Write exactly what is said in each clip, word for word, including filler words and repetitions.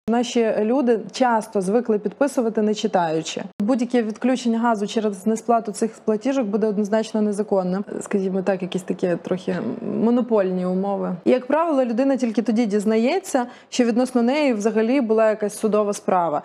Наші люди часто звикли підписувати, не читаючи. Будь-яке відключення газу через несплату цих платіжок буде однозначно незаконним. Скажімо так, якісь такі трохи монопольні умови. І, як правило, людина тільки тоді дізнається, що відносно неї взагалі була якась судова справа.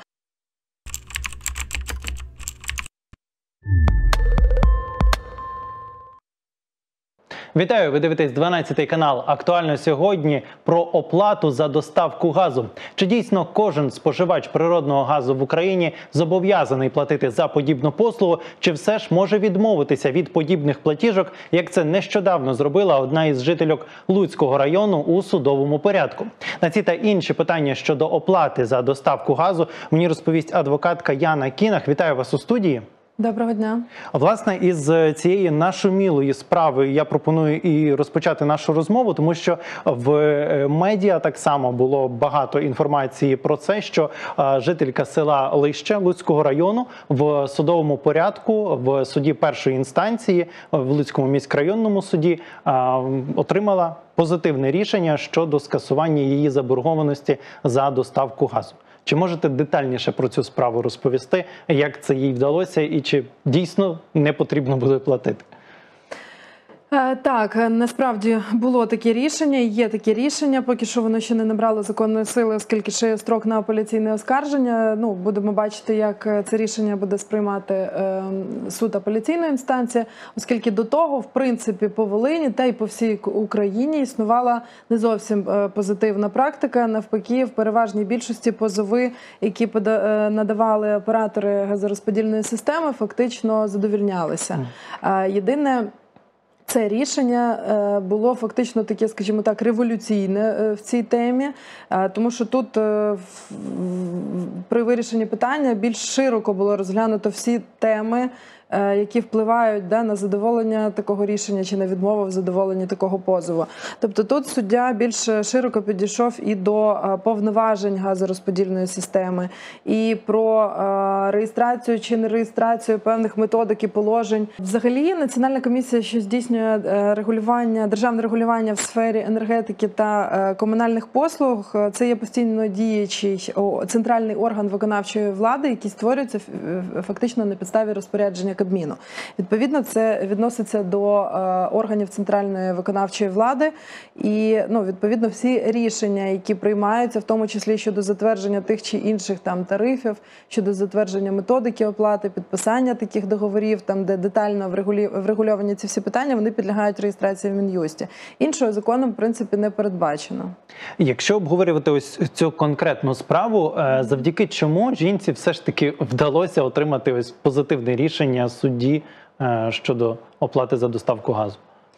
Вітаю! Ви дивитесь дванадцятий канал. Актуально сьогодні про оплату за доставку газу. Чи дійсно кожен споживач природного газу в Україні зобов'язаний платити за подібну послугу, чи все ж може відмовитися від подібних платіжок, як це нещодавно зробила одна із жительок Луцького району у судовому порядку? На ці та інші питання щодо оплати за доставку газу мені розповість адвокатка Яна Кінах. Вітаю вас у студії. Доброго дня. Власне, із цієї нашумілої справи я пропоную і розпочати нашу розмову, тому що в медіа так само було багато інформації про це, що жителька села Лище Луцького району в судовому порядку, в суді першої інстанції, в Луцькому міськрайонному суді отримала позитивне рішення щодо скасування її заборгованості за доставку газу. Чи можете детальніше про цю справу розповісти, як це їй вдалося і чи дійсно не потрібно буде платити? Так, насправді було таке рішення, є таке рішення, поки що воно ще не набрало законної сили, оскільки ще є строк на апеляційне оскарження. Ну, будемо бачити, як це рішення буде сприймати е, суд апеляційної інстанції, оскільки до того, в принципі, по Волині та й по всій Україні існувала не зовсім е, позитивна практика. Навпаки, в переважній більшості позови, які пода, е, надавали оператори газорозподільної системи, фактично задовільнялися. Е, єдине, це рішення було фактично таке, скажімо так, революційне в цій темі, тому що тут при вирішенні питання більш широко було розглянуто всі теми, які впливають да, на задоволення такого рішення чи на відмову в задоволенні такого позову. Тобто тут суддя більш широко підійшов і до повноважень газорозподільної системи, і про реєстрацію чи не реєстрацію певних методик і положень. Взагалі, Національна комісія, що здійснює регулювання, державне регулювання в сфері енергетики та комунальних послуг, це є постійно діючий центральний орган виконавчої влади, який створюється фактично на підставі розпорядження Кабміну. Відповідно, це відноситься до е, органів центральної виконавчої влади і, ну, відповідно, всі рішення, які приймаються, в тому числі щодо затвердження тих чи інших там тарифів, щодо затвердження методики оплати, підписання таких договорів, там, де детально врегулі... врегульовані ці всі питання, вони підлягають реєстрації в Мін'юсті. Іншого законом, в принципі, не передбачено. Якщо обговорювати ось цю конкретну справу, завдяки чому жінці все ж таки вдалося отримати ось позитивне рішення судді щодо оплати за доставку газу?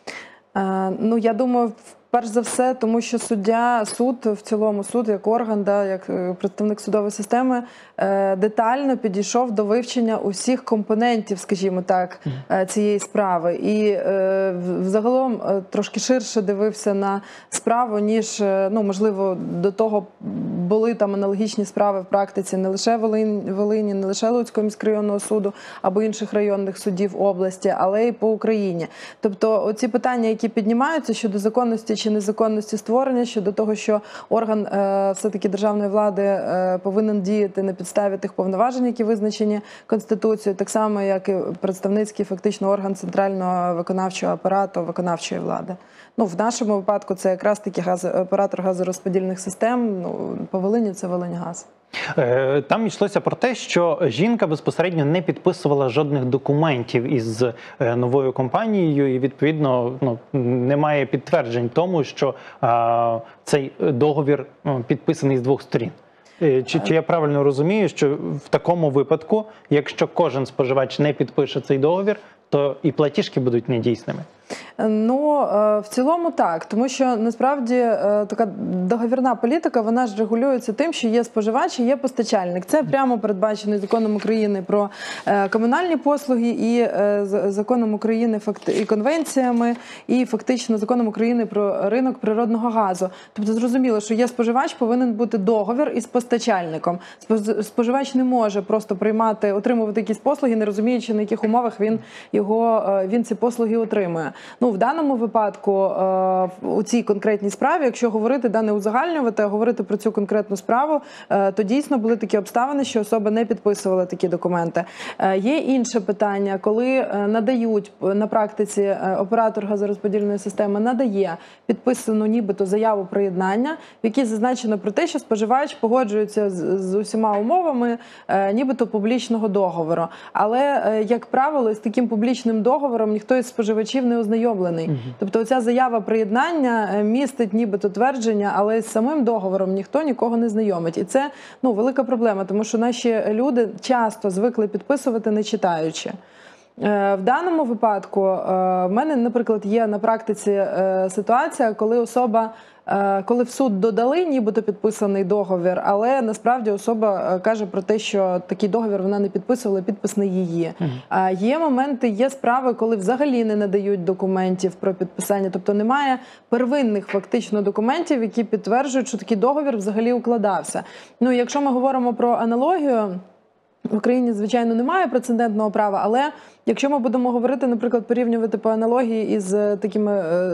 Ну, я думаю, перш за все, тому що суддя, суд, в цілому суд, як орган, да, як представник судової системи, детально підійшов до вивчення усіх компонентів, скажімо так, цієї справи. І взагалом трошки ширше дивився на справу, ніж, ну, можливо, до того були там аналогічні справи в практиці не лише в Волині, не лише Луцького міськрайонного суду або інших районних судів області, але й по Україні. Тобто оці питання, які піднімаються щодо законності чи незаконності створення, щодо того, що орган е, все-таки державної влади е, повинен діяти на підставі тих повноважень, які визначені Конституцією, так само, як і представницький фактично орган центрального виконавчого апарату виконавчої влади. Ну, в нашому випадку це якраз таки газ, оператор газорозподільних систем, ну, по Волині це Волиньгаз. Там йшлося про те, що жінка безпосередньо не підписувала жодних документів із новою компанією і, відповідно, ну, немає підтверджень тому, що а, цей договір підписаний з двох сторін. Чи, чи я правильно розумію, що в такому випадку, якщо кожен споживач не підпише цей договір, то і платіжки будуть недійсними? Ну, в цілому так, тому що насправді така договірна політика, вона ж регулюється тим, що є споживач і є постачальник. Це прямо передбачено законом України про комунальні послуги і законом України і конвенціями, і фактично законом України про ринок природного газу. Тобто зрозуміло, що є споживач, повинен бути договір із постачальником. Споживач не може просто приймати, отримувати якісь послуги, не розуміючи, на яких умовах він, його, він ці послуги отримує. Ну, в даному випадку, е, у цій конкретній справі, якщо говорити, да, не узагальнювати, а говорити про цю конкретну справу, е, то дійсно були такі обставини, що особа не підписувала такі документи. Е, є інше питання, коли е, надають на практиці е, оператор газорозподільної системи надає підписану нібито заяву приєднання, в якій зазначено про те, що споживач погоджується з, з усіма умовами е, нібито публічного договору. Але, е, як правило, з таким публічним договором ніхто із споживачів не ознайомлений. Угу. Тобто оця заява приєднання е, містить нібито твердження, але з самим договором ніхто нікого не знайомить. І це, ну, велика проблема, тому що наші люди часто звикли підписувати, не читаючи. В даному випадку в мене, наприклад, є на практиці ситуація, коли особа, коли в суд додали нібито підписаний договір, але насправді особа каже про те, що такий договір вона не підписувала, підпис не її. Uh-huh. Є моменти, є справи, коли взагалі не надають документів про підписання, тобто немає первинних фактично документів, які підтверджують, що такий договір взагалі укладався. Ну, якщо ми говоримо про аналогію, в Україні, звичайно, немає прецедентного права, але якщо ми будемо говорити, наприклад, порівнювати по аналогії із такими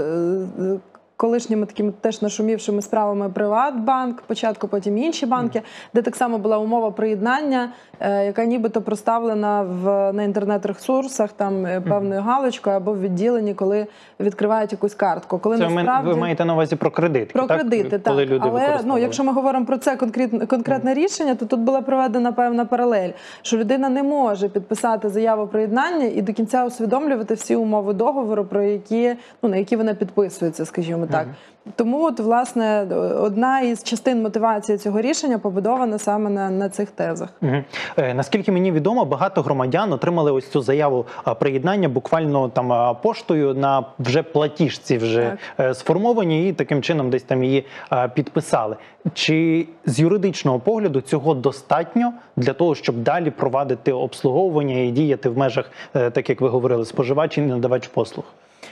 е, колишніми такими теж нашумівшими справами Приватбанк, спочатку, потім інші банки, mm. де так само була умова приєднання, е, яка нібито проставлена в, на інтернет-ресурсах, там mm. певною галочкою або в відділенні, коли відкривають якусь картку. Коли це насправді... ви маєте на увазі про кредитки, про так? кредити, так. Коли люди але ну, якщо ми говоримо про це конкретне, конкретне mm. рішення, то тут була проведена певна паралель, що людина не може підписати заяву приєднання і до кінця усвідомлювати всі умови договору, про які, ну, на які вона підписується, скажімо так. Тому, от, власне, одна із частин мотивації цього рішення побудована саме на, на цих тезах. Угу. Е, наскільки мені відомо, багато громадян отримали ось цю заяву а, приєднання буквально там а, поштою на вже платіжці вже е, сформовані і таким чином десь там її а, підписали. Чи з юридичного погляду цього достатньо для того, щоб далі провадити обслуговування і діяти в межах, е, так як ви говорили, споживач і надавач послуг?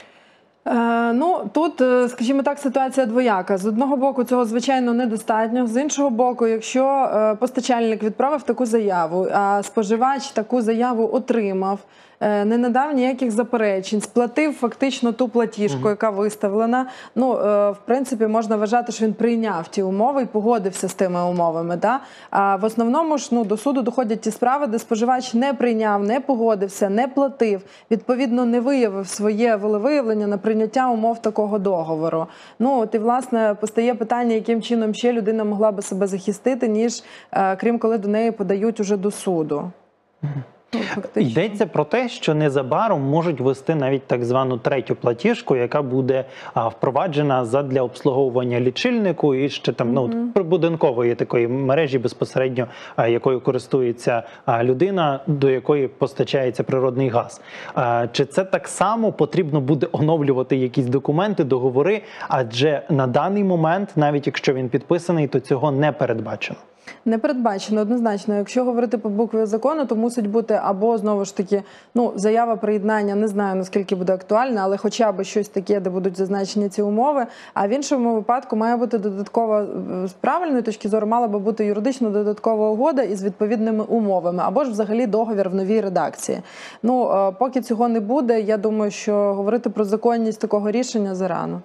Е, ну, тут, скажімо так, ситуація двояка. З одного боку, цього, звичайно, недостатньо. З іншого боку, якщо е, постачальник відправив таку заяву, а споживач таку заяву отримав, е, не надав ніяких заперечень, сплатив фактично ту платіжку, mm-hmm. яка виставлена, ну, е, в принципі, можна вважати, що він прийняв ті умови і погодився з тими умовами. Да? А в основному ж, ну, до суду доходять ті справи, де споживач не прийняв, не погодився, не платив, відповідно, не виявив своє волевиявлення на прийняття умов такого договору. Ну, от і, власне, постає питання, яким чином ще людина могла би себе захистити, ніж, е, крім коли до неї подають уже до суду. Ну, йдеться про те, що незабаром можуть ввести навіть так звану третю платіжку, яка буде а, впроваджена задля обслуговування лічильнику і ще там, mm-hmm. ну, прибудинкової такої мережі безпосередньо, а, якою користується а, людина, до якої постачається природний газ. А, чи це так само потрібно буде оновлювати якісь документи, договори, адже на даний момент, навіть якщо він підписаний, то цього не передбачено? Не передбачено, однозначно. Якщо говорити по букві закону, то мусить бути або, знову ж таки, ну, заява приєднання, не знаю, наскільки буде актуальна, але хоча б щось таке, де будуть зазначені ці умови, а в іншому випадку має бути додаткова, з правильної точки зору, мала би бути юридично додаткова угода із відповідними умовами, або ж взагалі договір в новій редакції. Ну, поки цього не буде, я думаю, що говорити про законність такого рішення зарано.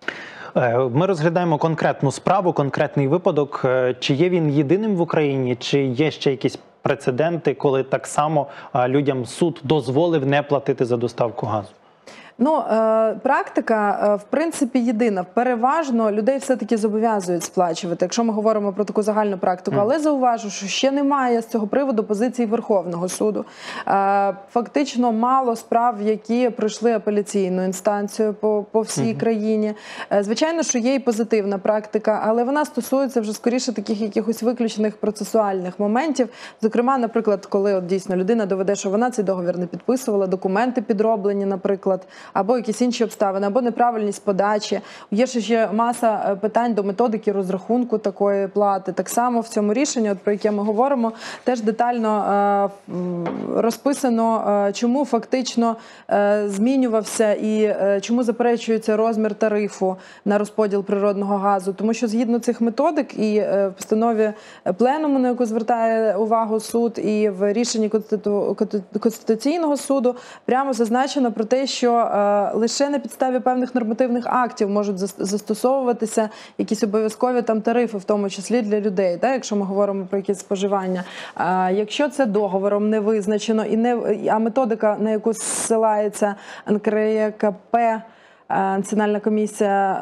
Ми розглядаємо конкретну справу, конкретний випадок. Чи є він єдиним в Україні, чи є ще якісь прецеденти, коли так само людям суд дозволив не платити за доставку газу? Ну, е, практика, е, в принципі, єдина. Переважно людей все-таки зобов'язують сплачувати, якщо ми говоримо про таку загальну практику. Mm. Але зауважу, що ще немає з цього приводу позиції Верховного суду. Е, фактично мало справ, які пройшли апеляційну інстанцію по, по всій mm-hmm. країні. Е, звичайно, що є і позитивна практика, але вона стосується вже скоріше таких якихось виключених процесуальних моментів. Зокрема, наприклад, коли от дійсно людина доведе, що вона цей договір не підписувала, документи підроблені, наприклад, або якісь інші обставини, або неправильність подачі. Є ще маса питань до методики розрахунку такої плати. Так само в цьому рішенні, от, про яке ми говоримо, теж детально е, розписано, е, чому фактично е, змінювався і е, чому заперечується розмір тарифу на розподіл природного газу. Тому що згідно цих методик і е, в постанові Пленуму, на яку звертає увагу суд, і в рішенні Конституційного суду прямо зазначено про те, що е, лише на підставі певних нормативних актів можуть зас- застосовуватися якісь обов'язкові там тарифи, в тому числі для людей, да, якщо ми говоримо про якісь споживання. Е, якщо це договором не визначено, і не, а методика, на яку зсилається ен ка ре є ка пе, Національна комісія,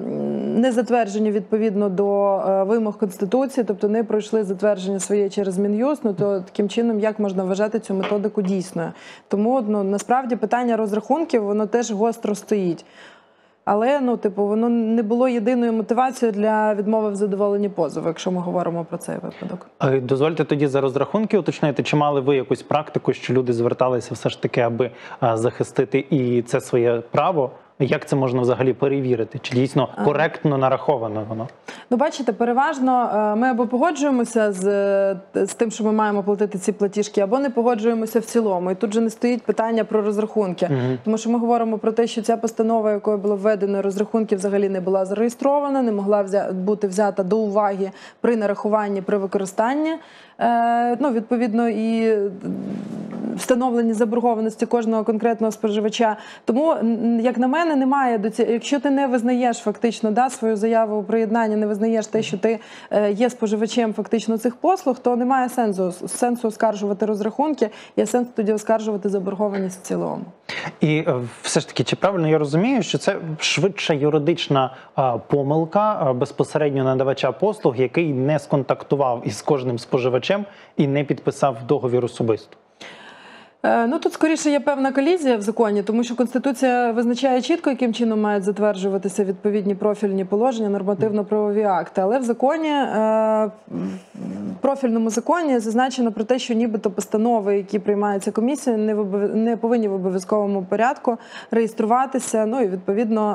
не затверджені відповідно до вимог Конституції, тобто не пройшли затвердження своє через Мін'юст, ну, то таким чином як можна вважати цю методику дійсною? Тому ну, насправді питання розрахунків, воно теж гостро стоїть. Але ну, типу, воно не було єдиною мотивацією для відмови в задоволенні позову, якщо ми говоримо про цей випадок. Дозвольте тоді за розрахунки уточнити, чи мали ви якусь практику, що люди зверталися все ж таки, аби захистити і це своє право? Як це можна взагалі перевірити? Чи дійсно коректно нараховано воно? Ну, бачите, переважно ми або погоджуємося з, з тим, що ми маємо платити ці платіжки, або не погоджуємося в цілому. І тут же не стоїть питання про розрахунки. Угу. Тому що ми говоримо про те, що ця постанова, якою було введено розрахунки, взагалі не була зареєстрована, не могла взя... бути взята до уваги при нарахуванні, при використанні. Е, ну, відповідно, і встановлені заборгованості кожного конкретного споживача. Тому, як на мене, немає до цього. Якщо ти не визнаєш фактично да, свою заяву у приєднанні, не визнаєш те, що ти є споживачем фактично цих послуг, то немає сенсу, сенсу оскаржувати розрахунки, є сенс тоді оскаржувати заборгованість в цілому. І все ж таки, чи правильно я розумію, що це швидше юридична а, помилка а, безпосередньо надавача послуг, який не сконтактував із кожним споживачем і не підписав договір особисто? Ну, тут, скоріше, є певна колізія в законі, тому що Конституція визначає чітко, яким чином мають затверджуватися відповідні профільні положення, нормативно-правові акти. Але в законі, в профільному законі зазначено про те, що нібито постанови, які приймаються комісією, не повинні в обов'язковому порядку реєструватися. Ну і, відповідно,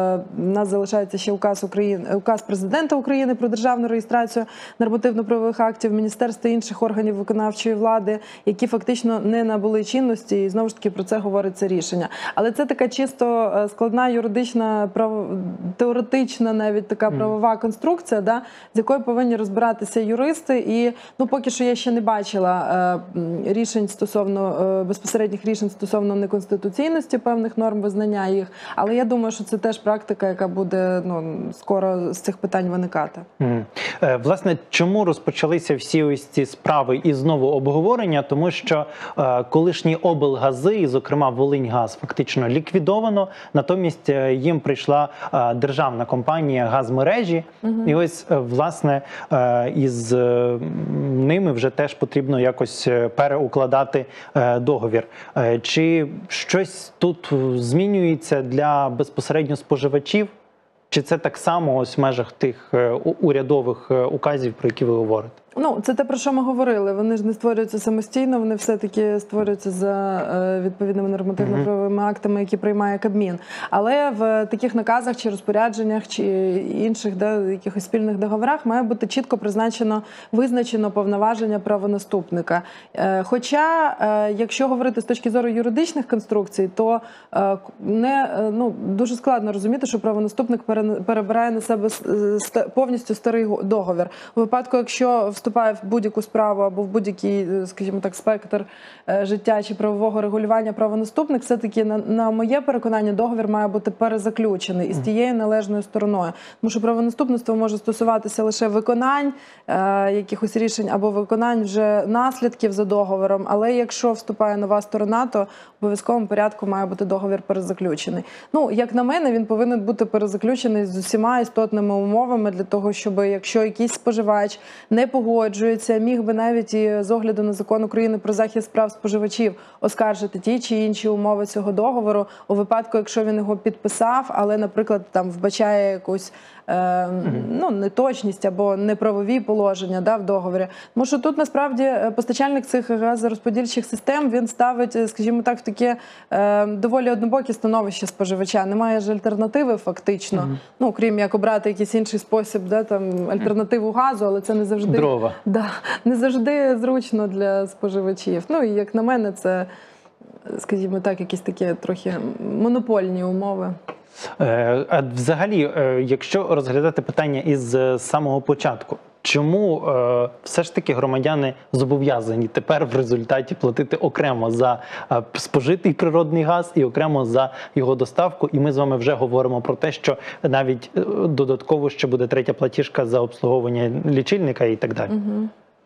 в нас залишається ще указ, України, указ Президента України про державну реєстрацію нормативно-правових актів, міністерств і інших органів виконавчої влади, які фактично не набули чинності, і знову ж таки про це говориться рішення. Але це така чисто складна юридична, прав... теоретична навіть така правова конструкція, да, з якою повинні розбиратися юристи. І ну, поки що я ще не бачила е, рішень стосовно, е, безпосередніх рішень стосовно неконституційності певних норм визнання їх. Але я думаю, що це теж практика, яка буде ну, скоро з цих питань виникати. Mm. Е, власне, чому розпочалися всі ось ці справи і знову обговорення? Тому що е, колишні облгази, і, зокрема, Волиньгаз, фактично ліквідовано, натомість їм прийшла а, державна компанія «Газмережі», угу. І ось, власне, а, із а, ними вже теж потрібно якось переукладати а, договір. А, чи щось тут змінюється для безпосередньо споживачів? Чи це так само ось в межах тих урядових указів, про які ви говорите? Ну, це те, про що ми говорили. Вони ж не створюються самостійно, вони все-таки створюються за е, відповідними нормативно-правовими актами, які приймає Кабмін. Але в таких наказах чи розпорядженнях, чи інших да, якихось спільних договорах має бути чітко призначено, визначено повноваження правонаступника. Е, хоча, е, якщо говорити з точки зору юридичних конструкцій, то е, не, е, ну, дуже складно розуміти, що правонаступник пере, перебирає на себе повністю старий договір. У випадку, якщо вступає в будь-яку справу або в будь-який, скажімо так, спектр життя чи правового регулювання правонаступник, все-таки, на, на моє переконання, договір має бути перезаключений із тією належною стороною. Тому що правонаступництво може стосуватися лише виконань е, якихось рішень або виконань вже наслідків за договором, але якщо вступає нова сторона, то в обов'язковому порядку має бути договір перезаключений. Ну, як на мене, він повинен бути перезаключений з усіма істотними умовами для того, щоб якщо якийсь споживач не погоджується, Погоджується, міг би навіть і з огляду на закон України про захист прав споживачів оскаржити ті чи інші умови цього договору у випадку, якщо він його підписав, але, наприклад, там вбачає якусь е, ну, неточність або неправові положення да, в договорі. Тому що тут, насправді, постачальник цих газорозподільчих систем, він ставить, скажімо так, в таке е, доволі однобоке становище споживача. Немає ж альтернативи фактично, mm-hmm. ну, крім як обрати якийсь інший спосіб, да, там, альтернативу газу, але це не завжди... Дрова. Да, не завжди зручно для споживачів. Ну і як на мене, це скажімо так, якісь такі трохи монопольні умови. А взагалі, якщо розглядати питання із самого початку, чому е, все ж таки громадяни зобов'язані тепер в результаті платити окремо за е, спожитий природний газ і окремо за його доставку? І ми з вами вже говоримо про те, що навіть е, додатково ще буде третя платіжка за обслуговування лічильника і так далі. Угу.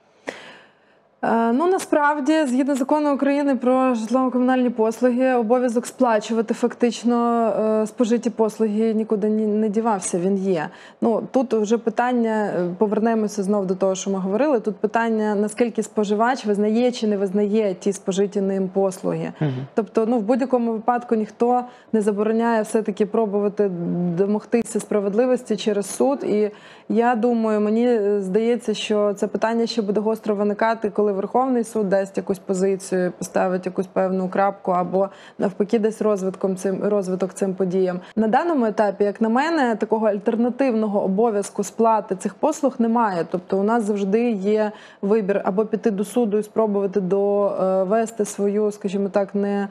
Ну, насправді, згідно закону України про житлово-комунальні послуги, обов'язок сплачувати фактично спожиті послуги нікуди не дівався, він є. Ну, тут вже питання, повернемося знов до того, що ми говорили, тут питання, наскільки споживач визнає чи не визнає ті спожиті ним послуги. Угу. Тобто, ну, в будь-якому випадку ніхто не забороняє все-таки пробувати домогтися справедливості через суд. І я думаю, мені здається, що це питання ще буде гостро виникати, коли Верховний суд дасть якусь позицію, поставить якусь певну крапку або навпаки дасть розвитком цим, розвиток цим подіям. На даному етапі, як на мене, такого альтернативного обов'язку сплати цих послуг немає. Тобто у нас завжди є вибір або піти до суду і спробувати довести свою, скажімо так, не,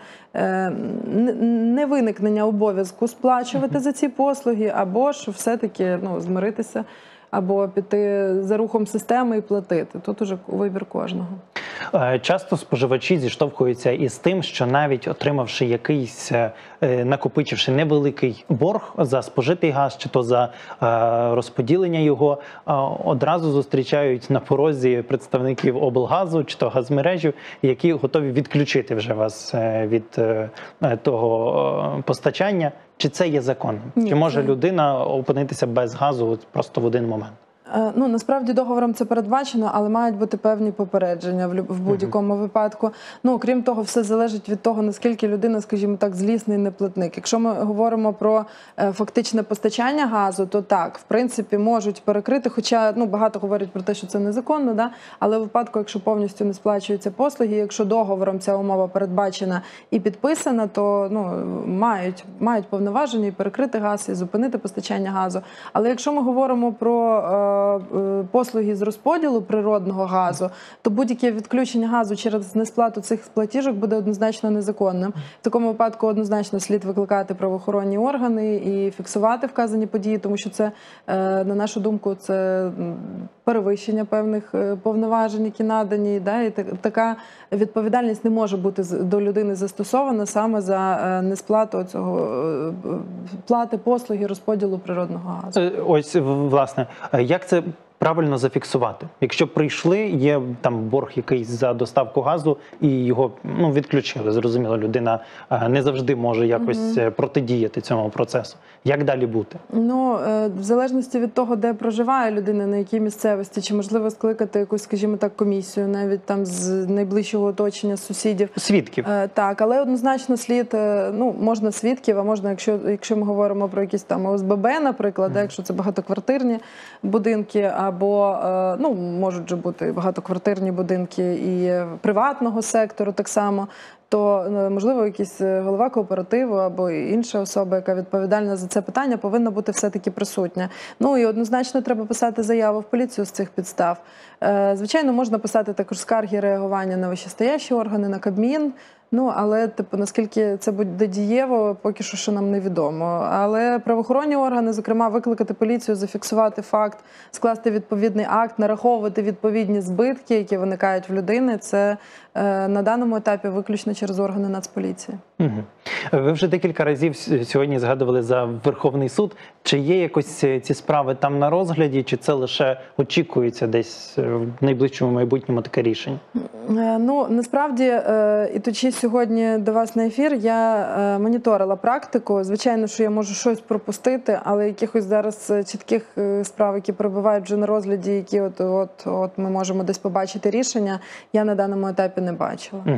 не виникнення обов'язку сплачувати за ці послуги, або ж все-таки ну, змиритися, або піти за рухом системи і платити. Тут уже вибір кожного. Часто споживачі зіштовхуються із тим, що навіть отримавши якийсь, накопичивши невеликий борг за спожитий газ, чи то за розподілення його, одразу зустрічають на порозі представників облгазу, чи то газмережі, які готові відключити вже вас від того постачання. Чи це є законним? Ні, чи може це... людина опинитися без газу просто в один момент? Ну, насправді договором це передбачено, але мають бути певні попередження в будь-якому uh-huh. випадку. Ну, крім того, все залежить від того, наскільки людина, скажімо так, злісний неплатник. Якщо ми говоримо про е, фактичне постачання газу, то так, в принципі, можуть перекрити, хоча ну, багато говорять про те, що це незаконно, да? Але в випадку, якщо повністю не сплачуються послуги, якщо договором ця умова передбачена і підписана, то ну, мають, мають повноваження і перекрити газ, і зупинити постачання газу. Але якщо ми говоримо про е, послуги з розподілу природного газу, то будь-яке відключення газу через несплату цих платіжок буде однозначно незаконним. В такому випадку однозначно слід викликати правоохоронні органи і фіксувати вказані події, тому що це, на нашу думку, це перевищення певних повноважень, які надані. Да? І така відповідальність не може бути до людини застосована саме за несплату цього плати послуги розподілу природного газу. Ось, власне, як це правильно зафіксувати? Якщо прийшли, є там борг якийсь за доставку газу і його ну, відключили, зрозуміло, людина не завжди може якось угу. протидіяти цьому процесу. Як далі бути? Ну, в залежності від того, де проживає людина, на якій місцевості, чи можливо скликати якусь, скажімо так, комісію, навіть там з найближчого оточення, з сусідів. Свідків. Так, але однозначно слід, ну, можна свідків, а можна, якщо, якщо ми говоримо про якісь там О С Б Б, наприклад, mm. якщо це багатоквартирні будинки, або, ну, можуть же бути багатоквартирні будинки і приватного сектору так само, то, можливо, якийсь голова кооперативу або інша особа, яка відповідальна за це питання, повинна бути все-таки присутня. Ну і однозначно треба писати заяву в поліцію з цих підстав. Звичайно, можна писати також скарги реагування на вищестоящі органи, на Кабмін. Ну, але, типу, наскільки це буде дієво, поки що, що нам невідомо. Але правоохоронні органи, зокрема, викликати поліцію, зафіксувати факт, скласти відповідний акт, нараховувати відповідні збитки, які виникають в людини, це е, на даному етапі виключно через органи Нацполіції. Угу. Ви вже декілька разів сьогодні згадували за Верховний суд. Чи є якось ці справи там на розгляді, чи це лише очікується десь в найближчому майбутньому таке рішення? Ну, насправді, ідучи сьогодні до вас на ефір, я моніторила практику. Звичайно, що я можу щось пропустити, але якихось зараз чітких справ, які перебувають вже на розгляді, які от, от, от ми можемо десь побачити рішення, я на даному етапі не бачила. Угу.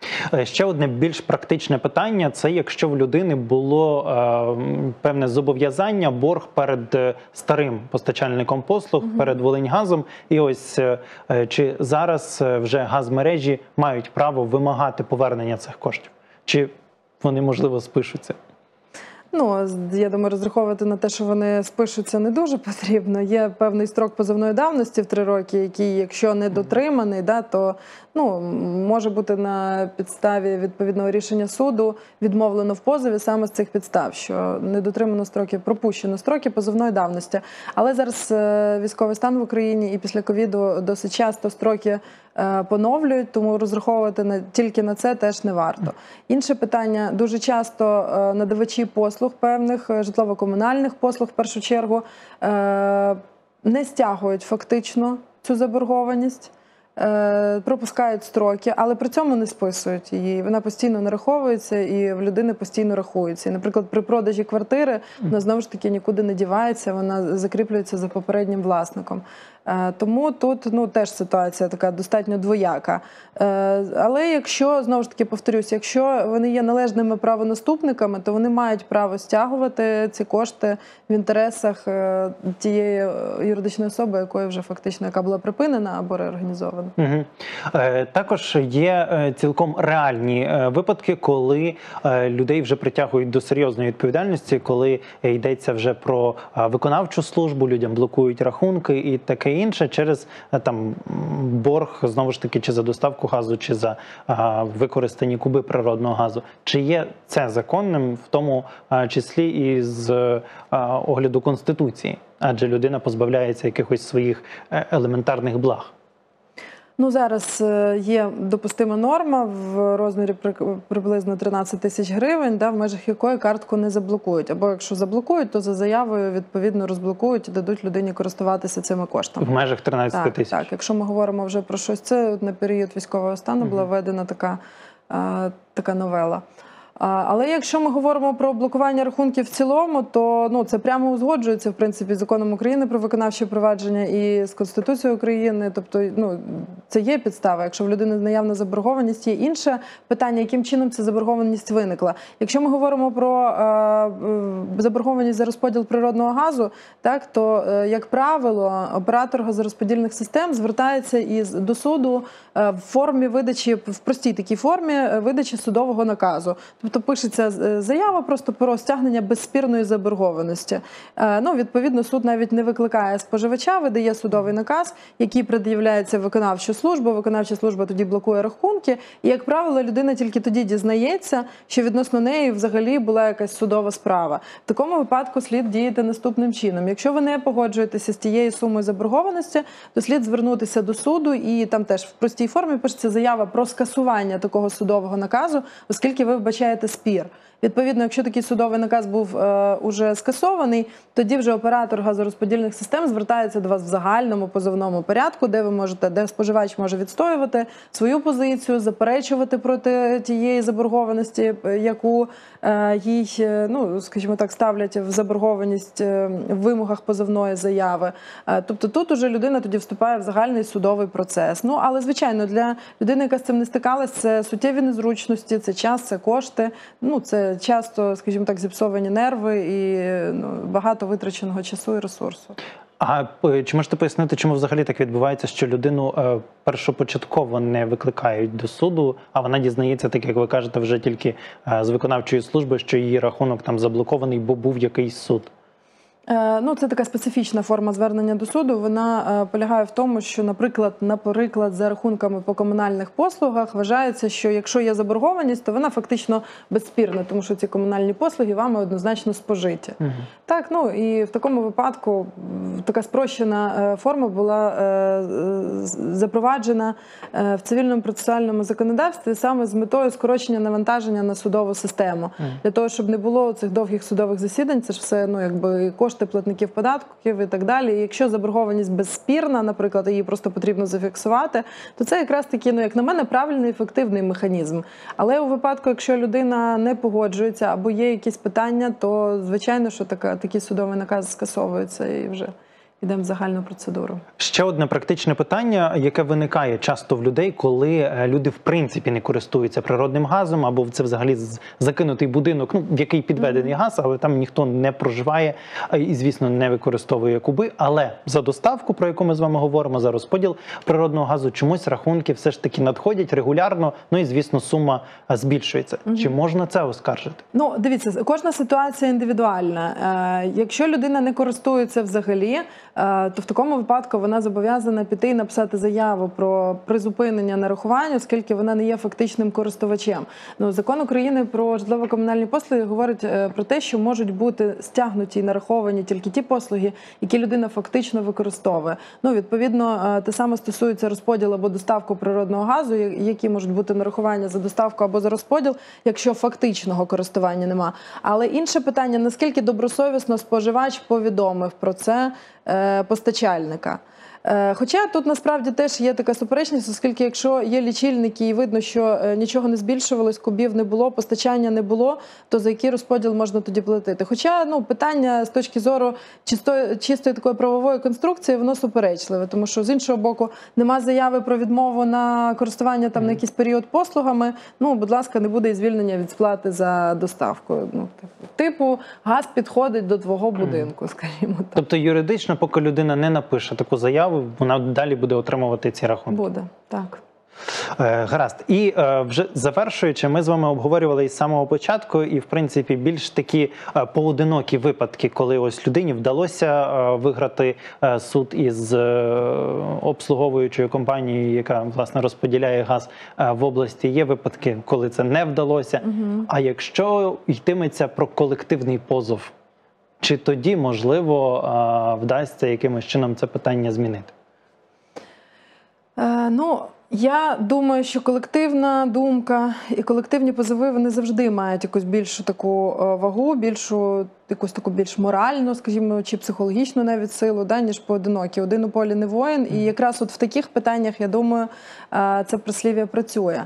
Ще одне більш практичне питання – це якщо в людини було е, певне зобов'язання, борг перед старим постачальником послуг, угу. перед Волиньгазом. І ось е, чи зараз вже газмережі мають право вимагати повернення цих коштів? Чи вони, можливо, спишуться? Ну, я думаю, розраховувати на те, що вони спишуться, не дуже потрібно. Є певний строк позовної давності в три роки, який, якщо не дотриманий, да, то ну, може бути на підставі відповідного рішення суду відмовлено в позові саме з цих підстав, що не дотримано строки, пропущено строки позовної давності. Але зараз військовий стан в Україні і після ковіду досить часто строки поновлюють, тому розраховувати на, тільки на це теж не варто. Інше питання, дуже часто надавачі послуг певних, житлово-комунальних послуг в першу чергу, не стягують фактично цю заборгованість, пропускають строки, але при цьому не списують її. Вона постійно нараховується і в людини постійно рахується. І, наприклад, при продажі квартири вона знову ж таки нікуди не дівається, вона закріплюється за попереднім власником. Тому тут ну, теж ситуація така достатньо двояка. Але якщо, знову ж таки повторюсь, якщо вони є належними правонаступниками, то вони мають право стягувати ці кошти в інтересах тієї юридичної особи, якої вже фактично, яка була припинена або реорганізована. Угу. Також є цілком реальні випадки, коли людей вже притягують до серйозної відповідальності, коли йдеться вже про виконавчу службу, людям блокують рахунки і таке інше через там борг, знову ж таки, чи за доставку газу, чи за а, використані куби природного газу. Чи є це законним, в тому а, числі і з а, огляду Конституції? Адже людина позбавляється якихось своїх елементарних благ. Ну, зараз є допустима норма в розмірі приблизно тринадцять тисяч гривень, да, в межах якої картку не заблокують. Або якщо заблокують, то за заявою відповідно розблокують і дадуть людині користуватися цими коштами. В межах тринадцяти тисяч? Так, так. Якщо ми говоримо вже про щось, це на період військового стану була введена така, а, така новела. Але якщо ми говоримо про блокування рахунків в цілому, то ну, це прямо узгоджується, в принципі, з Законом України про виконавче провадження і з Конституцією України. Тобто, ну, це є підстава. Якщо в людини наявна заборгованість, є інше питання, яким чином ця заборгованість виникла. Якщо ми говоримо про е, заборгованість за розподіл природного газу, так, то, е, як правило, оператор газорозподільних систем звертається із, до суду е, в формі видачі, в простій такій формі видачі судового наказу. Тобто пишеться заява просто про стягнення безспірної заборгованості. Ну, відповідно, суд навіть не викликає споживача, видає судовий наказ, який пред'являється в виконавчу службу. Виконавча служба тоді блокує рахунки. І, як правило, людина тільки тоді дізнається, що відносно неї взагалі була якась судова справа. В такому випадку слід діяти наступним чином. Якщо ви не погоджуєтеся з тією сумою заборгованості, то слід звернутися до суду, і там теж в простій формі пишеться заява про скасування такого судового наказу, оскільки ви вбачаєте спір. Відповідно, якщо такий судовий наказ був е, уже скасований, тоді вже оператор газорозподільних систем звертається до вас в загальному позовному порядку, де ви можете, де споживач може відстоювати свою позицію, заперечувати проти тієї заборгованості, яку е, їй, ну, скажімо так, ставлять в заборгованість е, в вимогах позовної заяви. Е, тобто тут уже людина тоді вступає в загальний судовий процес. Ну, але, звичайно, для людини, яка з цим не стикалась, це суттєві незручності, це час, це кошти, ну, це часто, скажімо так, зіпсовані нерви і ну, багато витраченого часу і ресурсу. А чи можете пояснити, чому взагалі так відбувається, що людину е, першопочатково не викликають до суду, а вона дізнається, так як ви кажете, вже тільки е, з виконавчої служби, що її рахунок там заблокований, бо був якийсь суд? Ну, це така специфічна форма звернення до суду. Вона е, полягає в тому, що, наприклад, наприклад, за рахунками по комунальних послугах вважається, що якщо є заборгованість, то вона фактично безспірна, тому що ці комунальні послуги вами однозначно спожиті. Угу. Так, ну і в такому випадку така спрощена е, форма була е, запроваджена е, в цивільному процесуальному законодавстві саме з метою скорочення навантаження на судову систему. Угу. Для того, щоб не було цих довгих судових засідань, це ж все, ну, якби кошти платників податків і так далі. І якщо заборгованість безспірна, наприклад, її просто потрібно зафіксувати, то це якраз таки, ну, як на мене, правильний, ефективний механізм. Але у випадку, якщо людина не погоджується або є якісь питання, то, звичайно, що така, такий судовий наказ скасовується і вже йдемо в загальну процедуру. Ще одне практичне питання, яке виникає часто в людей, коли люди в принципі не користуються природним газом, або це взагалі закинутий будинок, ну, в який підведений mm-hmm. газ, але там ніхто не проживає і, звісно, не використовує куби. Але за доставку, про яку ми з вами говоримо, за розподіл природного газу, чомусь рахунки все ж таки надходять регулярно, ну і, звісно, сума збільшується. Mm-hmm. Чи можна це оскаржити? Ну, дивіться, кожна ситуація індивідуальна. Е, якщо людина не користується взагалі, то в такому випадку вона зобов'язана піти і написати заяву про призупинення нарахування, оскільки вона не є фактичним користувачем. Ну, Закон України про житлово-комунальні послуги говорить про те, що можуть бути стягнуті і нараховані тільки ті послуги, які людина фактично використовує. Ну, відповідно, те саме стосується розподілу або доставку природного газу, які можуть бути нарахування за доставку або за розподіл, якщо фактичного користування нема. Але інше питання, наскільки добросовісно споживач повідомив про це постачальника. Хоча тут насправді теж є така суперечність, оскільки якщо є лічильники і видно, що нічого не збільшувалось, кубів не було, постачання не було, то за який розподіл можна тоді платити? Хоча ну, питання з точки зору чистої, чистої такої правової конструкції, воно суперечливе, тому що з іншого боку нема заяви про відмову на користування там, на якийсь період послугами, ну, будь ласка, не буде і звільнення від сплати за доставку. Ну, типу, газ підходить до твого будинку, скажімо так. Тобто юридично, поки людина не напише таку заяву, вона далі буде отримувати ці рахунки. Буде, так. Е, гаразд. І е, вже завершуючи, ми з вами обговорювали із самого початку і, в принципі, більш такі е, поодинокі випадки, коли ось людині вдалося е, виграти е, суд із е, обслуговуючою компанією, яка, власне, розподіляє газ е, в області. Є випадки, коли це не вдалося. Угу. А якщо йтиметься про колективний позов, чи тоді, можливо, е, вдасться якимось чином це питання змінити? Е, ну, я думаю, що колективна думка і колективні позови, вони завжди мають якусь більшу таку вагу, більшу, якусь таку більш моральну, скажімо, чи психологічну навіть силу, да, ніж поодинокі. Один у полі не воїн. І якраз от в таких питаннях, я думаю, це прислів'я працює.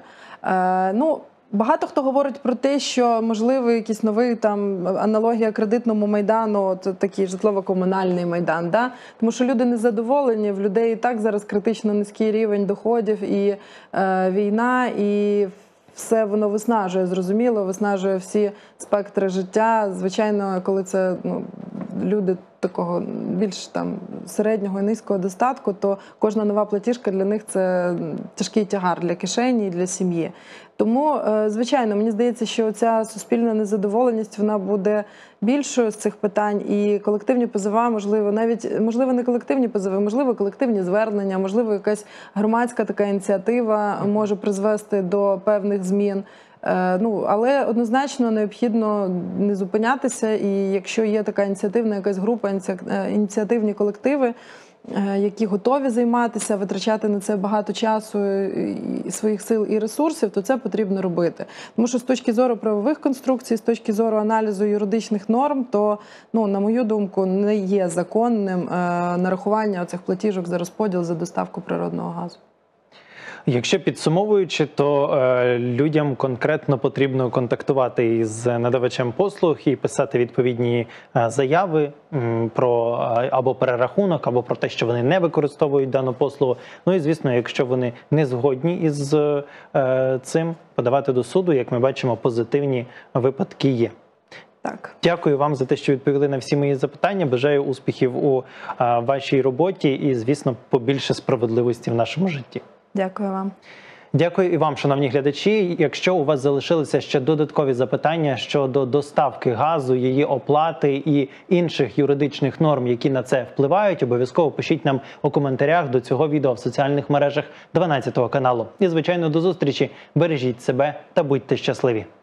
Ну, багато хто говорить про те, що можливо якийсь новий там аналогія кредитному майдану, от такий житлово-комунальний майдан, да? Тому що люди незадоволені, в людей і так зараз критично низький рівень доходів і е, війна, і все воно виснажує, зрозуміло, виснажує всі спектри життя. Звичайно, коли це ну, люди такого більш там середнього і низького достатку, то кожна нова платіжка для них це тяжкий тягар для кишені і для сім'ї. Тому, звичайно, мені здається, що ця суспільна незадоволеність, вона буде більшою з цих питань, і колективні позови, можливо, навіть, можливо, не колективні позови, можливо, колективні звернення, можливо, якась громадська така ініціатива може призвести до певних змін. Ну, але однозначно необхідно не зупинятися, і якщо є така ініціативна якась група, ініціативні колективи, які готові займатися, витрачати на це багато часу, і своїх сил і ресурсів, то це потрібно робити. Тому що з точки зору правових конструкцій, з точки зору аналізу юридичних норм, то, ну, на мою думку, не є законним нарахування оцих платіжок за розподіл, за доставку природного газу. Якщо підсумовуючи, то е, людям конкретно потрібно контактувати із надавачем послуг і писати відповідні е, заяви м, про е, або перерахунок, або про те, що вони не використовують дану послугу. Ну і, звісно, якщо вони не згодні із е, цим, подавати до суду, як ми бачимо, позитивні випадки є. Так. Дякую вам за те, що відповіли на всі мої запитання. Бажаю успіхів у е, вашій роботі і, звісно, побільше справедливості в нашому житті. Дякую вам. Дякую і вам, шановні глядачі. Якщо у вас залишилися ще додаткові запитання щодо доставки газу, її оплати і інших юридичних норм, які на це впливають, обов'язково пишіть нам у коментарях до цього відео в соціальних мережах дванадцятого каналу. І, звичайно, до зустрічі. Бережіть себе та будьте щасливі.